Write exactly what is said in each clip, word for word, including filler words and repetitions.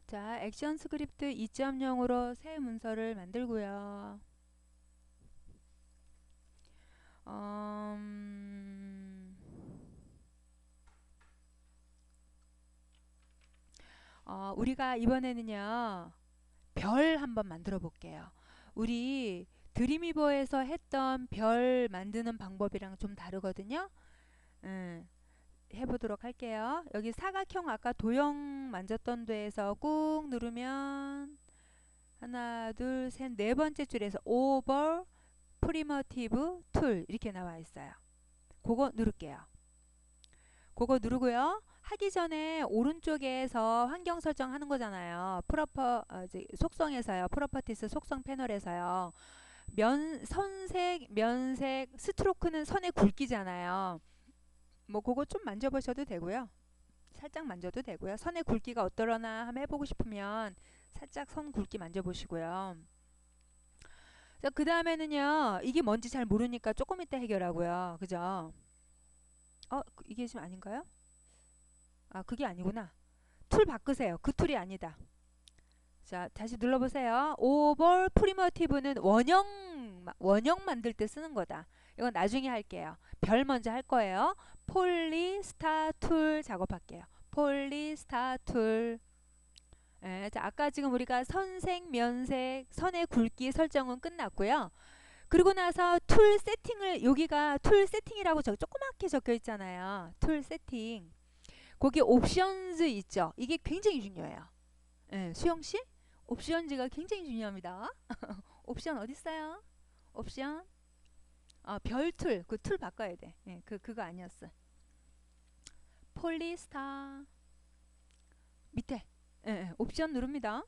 자, 액션 스크립트 이 점 영으로 새 문서를 만들고요. 음, 어, 우리가 이번에는요, 별 한번 만들어 볼게요. 우리 드림위버에서 했던 별 만드는 방법이랑 좀 다르거든요. 음, 해보도록 할게요. 여기 사각형 아까 도형 만졌던 데에서 꾹 누르면 하나, 둘, 셋, 네 번째 줄에서 오버 프리머티브 툴 이렇게 나와 있어요. 그거 누를게요. 그거 누르고요. 하기 전에 오른쪽에서 환경 설정하는 거잖아요. 프로퍼 어, 이제 속성에서요. 프로퍼티스 속성 패널에서요. 면 선색, 면색, 스트로크는 선의 굵기잖아요. 뭐 그거 좀 만져보셔도 되고요. 살짝 만져도 되고요. 선의 굵기가 어떠려나 한번 해보고 싶으면 살짝 선 굵기 만져보시고요. 자, 그 다음에는요. 이게 뭔지 잘 모르니까 조금 이따 해결하고요. 그죠? 어, 이게 지금 아닌가요? 아, 그게 아니구나. 툴 바꾸세요. 그 툴이 아니다. 자, 다시 눌러보세요. 오버 프리머티브는 원형, 원형 만들 때 쓰는 거다. 이건 나중에 할게요. 별 먼저 할 거예요. 폴리 스타 툴 작업할게요. 폴리 스타 툴. 예, 자, 아까 지금 우리가 선색, 면색, 선의 굵기 설정은 끝났고요. 그리고 나서 툴 세팅을, 여기가 툴 세팅이라고 저 조그맣게 적혀 있잖아요. 툴 세팅. 거기 옵션즈 있죠. 이게 굉장히 중요해요. 예, 수영씨? 옵션즈가 굉장히 중요합니다. 옵션 어디 있어요? 옵션? 아, 별툴. 그 툴 바꿔야 돼. 예, 그, 그거 아니었어. 폴리스타. 밑에. 예, 예, 옵션 누릅니다.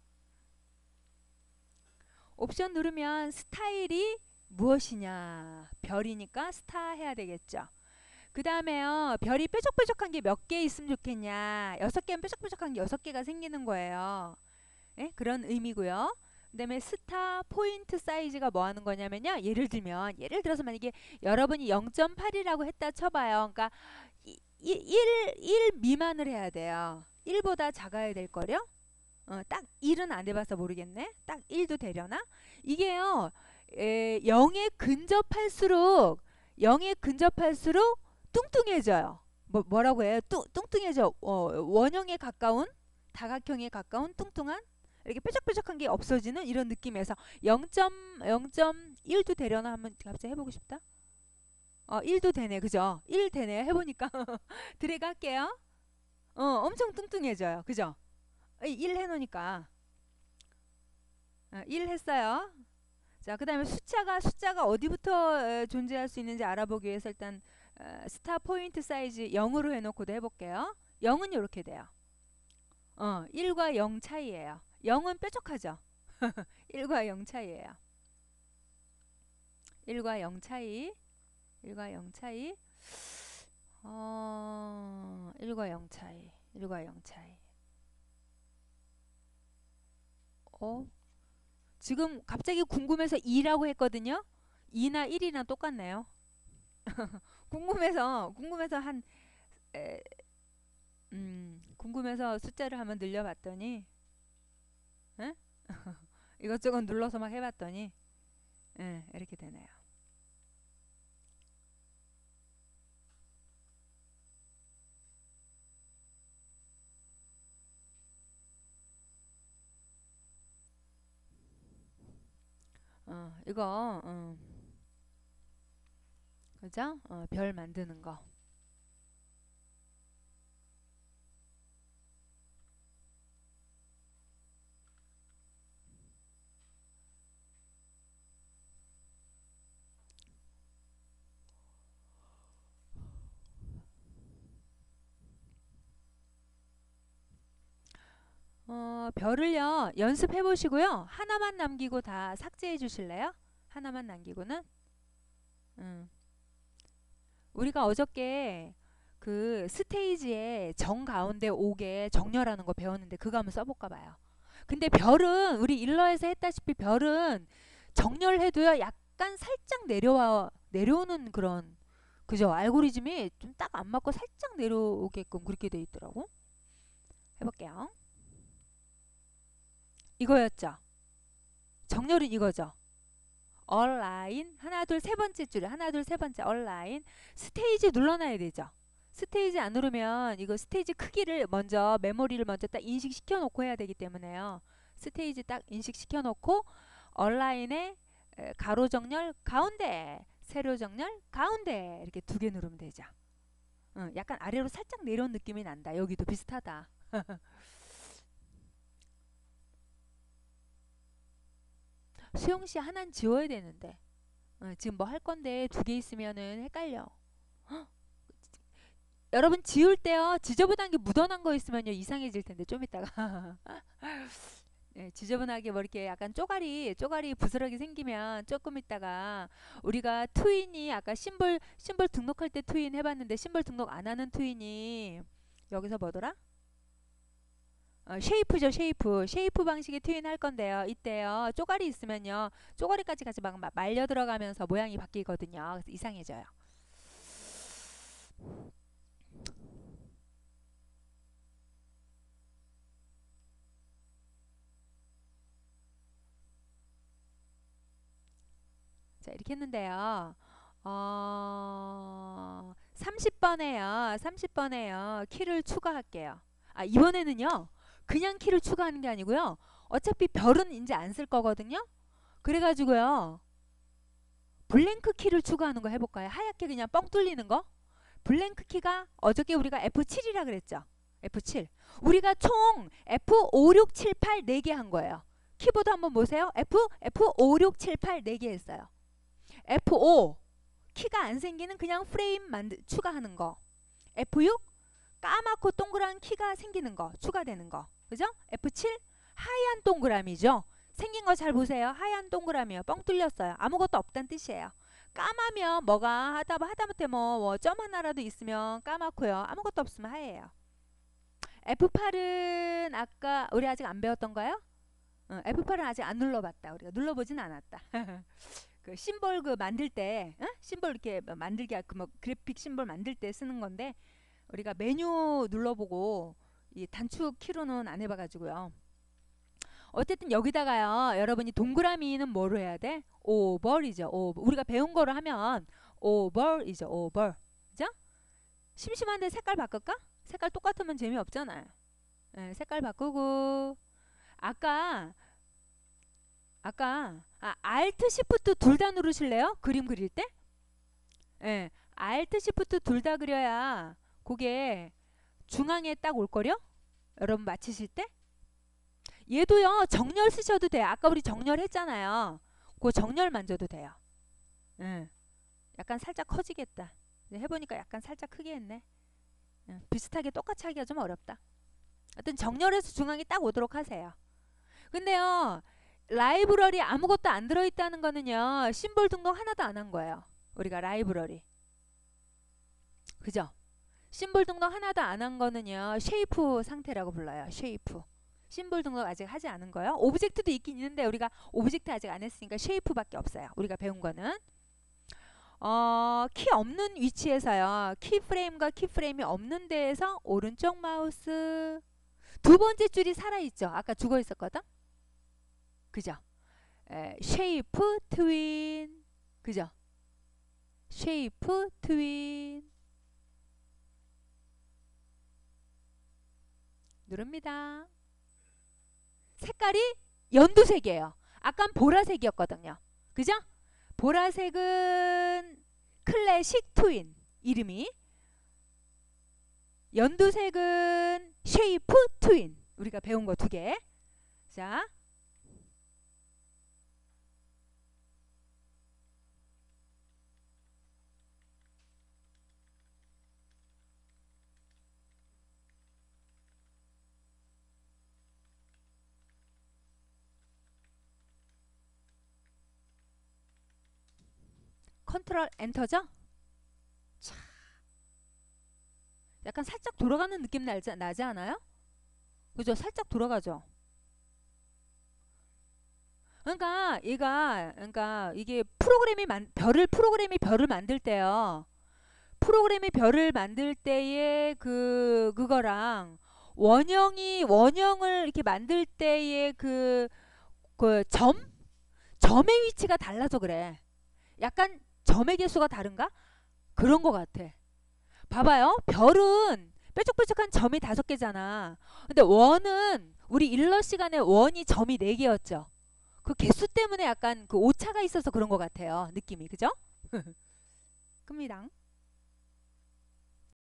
옵션 누르면 스타일이 무엇이냐. 별이니까 스타 해야 되겠죠. 그 다음에요. 별이 뾰족뾰족한 게 몇 개 있으면 좋겠냐. 여섯 개면 뾰족뾰족한 게 여섯 개가 생기는 거예요. 예? 그런 의미고요. 그 다음에 스타 포인트 사이즈가 뭐 하는 거냐면요. 예를 들면 예를 들어서 만약에 여러분이 영 점 팔이라고 했다 쳐봐요. 그러니까 일, 일 미만을 해야 돼요. 일보다 작아야 될 거요. 어, 딱 일은 안 해봐서 모르겠네. 딱 일도 되려나? 이게요. 에, 영에 근접할수록 영에 근접할수록 뚱뚱해져요. 뭐, 뭐라고 해요? 뚱, 뚱뚱해져. 어, 원형에 가까운 다각형에 가까운 뚱뚱한 이렇게 뾰족뾰족한 게 없어지는 이런 느낌에서 영 점 일도 되려나 한번 갑자기 해보고 싶다. 어, 일도 되네. 그죠? 일 되네. 해보니까 드래그 할게요. 어, 엄청 뚱뚱해져요. 그죠? 일 해놓으니까 어, 일 했어요. 자, 그 다음에 숫자가 숫자가 어디부터 에, 존재할 수 있는지 알아보기 위해서 일단 어, 스타 포인트 사이즈 영으로 해놓고도 해볼게요. 영은 이렇게 돼요. 어, 일과 영 차이예요. 영은 뾰족하죠. 일과 영 차이예요. 일과 영 차이. 일과 영 차이. 어, 일과 영 차이. 일과 영 차이. 어? 지금 갑자기 궁금해서 이라고 했거든요. 이나 일이나 똑같네요. 궁금해서 궁금해서 한 에, 음, 궁금해서 숫자를 한번 늘려봤더니 에? 이것저것 눌러서 막 해봤더니 에, 이렇게 되네요. 어, 이거 어, 그죠? 어, 별 만드는 거. 어, 별을요 연습해 보시고요. 하나만 남기고 다 삭제해 주실래요? 하나만 남기고는 음. 우리가 어저께 그 스테이지에 정 가운데 오게 정렬하는 거 배웠는데 그거 한번 써볼까 봐요. 근데 별은 우리 일러에서 했다시피 별은 정렬해도요 약간 살짝 내려와 내려오는 그런 그죠? 알고리즘이 좀 딱 안 맞고 살짝 내려오게끔 그렇게 돼 있더라고. 해볼게요. 이거였죠. 정렬은 이거죠. 얼라인 하나 둘 세 번째 줄에 하나 둘 세 번째 얼라인 스테이지 눌러놔야 되죠. 스테이지 안 누르면 이거 스테이지 크기를 먼저 메모리를 먼저 딱 인식시켜 놓고 해야 되기 때문에요. 스테이지 딱 인식시켜 놓고 얼라인에 가로 정렬 가운데 세로 정렬 가운데 이렇게 두 개 누르면 되죠. 응, 약간 아래로 살짝 내려온 느낌이 난다. 여기도 비슷하다. 수영씨 하나는 지워야 되는데 어, 지금 뭐 할 건데 두 개 있으면은 헷갈려. 헉, 여러분 지울 때요 지저분한 게 묻어난 거 있으면요 이상해질 텐데 좀 이따가 네, 지저분하게 뭐 이렇게 약간 쪼가리 쪼가리 부스러기 생기면 조금 있다가 우리가 트윈이 아까 심볼 심볼 등록할 때 트윈 해봤는데 심볼 등록 안 하는 트윈이 여기서 뭐더라? 어, 쉐이프죠 쉐이프 쉐이프 방식의 트윈 할 건데요 이때요 쪼가리 있으면요 쪼가리까지 같이 막 말려 들어가면서 모양이 바뀌거든요 그래서 이상해져요. 자 이렇게 했는데요 어, 삼십 번에요 삼십 번에요 키를 추가할게요. 아 이번에는요 그냥 키를 추가하는 게 아니고요 어차피 별은 이제 안 쓸 거거든요. 그래가지고요 블랭크 키를 추가하는 거 해볼까요? 하얗게 그냥 뻥 뚫리는 거. 블랭크 키가 어저께 우리가 에프 칠이라 그랬죠. 에프 칠. 우리가 총 에프 오, 육, 칠, 팔 네 개 한 거예요. 키보드 한번 보세요. F, 에프 오, 육, 칠, 팔 네 개 했어요. 에프 오 키가 안 생기는 그냥 프레임 만드, 추가하는 거. 에프 육 까맣고 동그란 키가 생기는 거 추가되는 거. 그죠? 에프 칠 하얀 동그라미죠. 생긴 거 잘 보세요. 하얀 동그라미요. 뻥 뚫렸어요. 아무것도 없다는 뜻이에요. 까마면 뭐가 하다, 하다못해 뭐, 뭐 점 하나라도 있으면 까맣고요. 아무것도 없으면 하얘요. 에프 팔은 아까 우리 아직 안 배웠던가요? 어, 에프 팔은 아직 안 눌러봤다. 우리가 눌러보진 않았다. 그 심볼 그 만들 때 어? 심볼 이렇게 만들기 그 뭐 그래픽 심볼 만들 때 쓰는 건데 우리가 메뉴 눌러보고 이 단축 키로는 안 해봐가지고요. 어쨌든 여기다가요 여러분이 동그라미는 뭐로 해야 돼? 오버이죠. 오버. 우리가 배운 거로 하면 오버이죠. 오버. 그죠? 심심한데 색깔 바꿀까? 색깔 똑같으면 재미없잖아요. 네, 색깔 바꾸고 아까 아까 아, Alt, Shift 둘 다 누르실래요? 그림 그릴 때? 예, Alt, Shift 둘 다 그려야 그게 중앙에 딱 올거려? 여러분 맞히실 때? 얘도요 정렬 쓰셔도 돼요. 아까 우리 정렬 했잖아요. 그 정렬 만져도 돼요. 응. 약간 살짝 커지겠다. 해보니까 약간 살짝 크게 했네. 응. 비슷하게 똑같이 하기가 좀 어렵다. 하여튼 정렬해서 중앙에 딱 오도록 하세요. 근데요 라이브러리 아무것도 안 들어있다는 거는요 심볼 등록 하나도 안 한 거예요. 우리가 라이브러리 그죠? 심볼 등록 하나도 안 한 거는요 쉐이프 상태라고 불러요. 쉐이프 심볼 등록 아직 하지 않은 거요. 오브젝트도 있긴 있는데 우리가 오브젝트 아직 안 했으니까 쉐이프밖에 없어요. 우리가 배운 거는 어, 키 없는 위치에서요. 키프레임과 키프레임이 없는 데에서 오른쪽 마우스 두 번째 줄이 살아있죠. 아까 죽어 있었거든. 그죠? 에, 쉐이프 트윈 그죠? 쉐이프 트윈 누릅니다. 색깔이 연두색이에요. 아깐 보라색이었거든요. 그죠? 보라색은 클래식 트윈 이름이 연두색은 쉐이프 트윈 우리가 배운 거 두 개. 자 컨트롤 엔터죠? 차. 약간 살짝 돌아가는 느낌 나지, 나지 않아요? 그죠? 살짝 돌아가죠? 그러니까 얘가 그러니까 이게 프로그램이 만, 별을 프로그램이 별을 만들 때요. 프로그램이 별을 만들 때의 그 그거랑 원형이 원형을 이렇게 만들 때의 그, 그 점? 점의 위치가 달라서 그래. 약간 점의 개수가 다른가? 그런 것 같아. 봐봐요. 별은 뾰족뾰족한 점이 다섯 개잖아. 근데 원은 우리 일러 시간에 원이 점이 네 개였죠. 그 개수 때문에 약간 그 오차가 있어서 그런 것 같아요. 느낌이. 그죠? 큽니다.